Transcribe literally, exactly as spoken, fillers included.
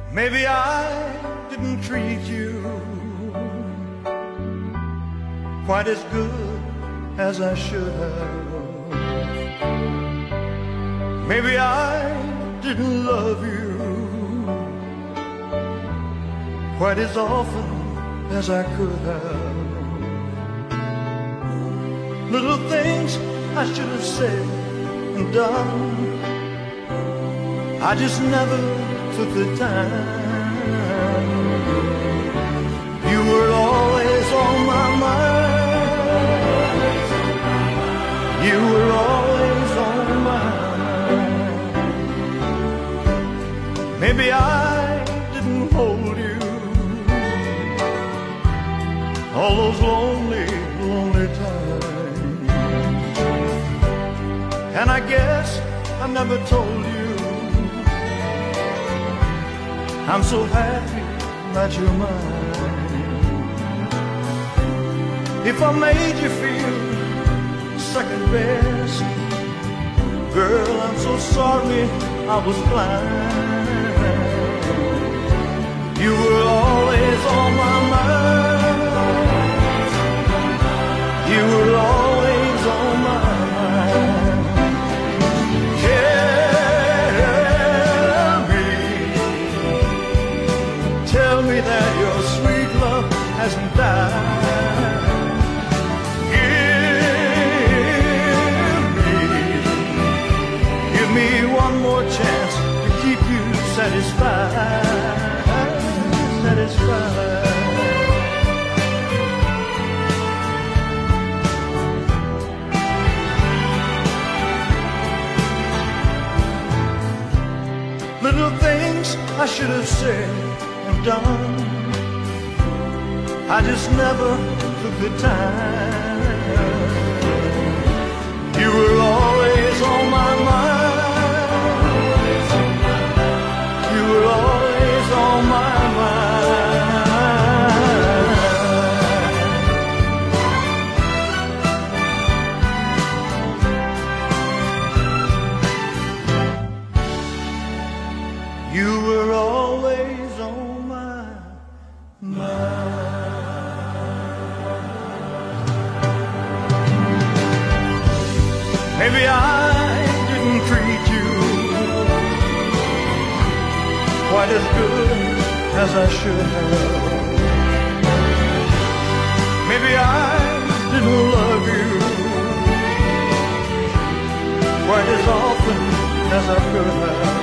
Maybe I didn't treat you quite as good as I should have. Maybe I didn't love you quite as often as I could have. Little things I should have said and done, I just never took the time. You were always on my mind. You were always on my mind. Maybe I didn't hold you all those lonely, lonely times. And I guess I never told you I'm so happy that you're mine. If I made you feel second best, girl, I'm so sorry I was blind. You were always on my mind. You were always on my mind. Tell me that your sweet love hasn't died. Give me, give me one more chance to keep you satisfied, satisfied. Little things I should have said and done, I just never took the time. You were always on my mind. You were always on my mind. You were always on my mind. Maybe I didn't treat you quite as good as I should have. Maybe I didn't love you quite as often as I could have.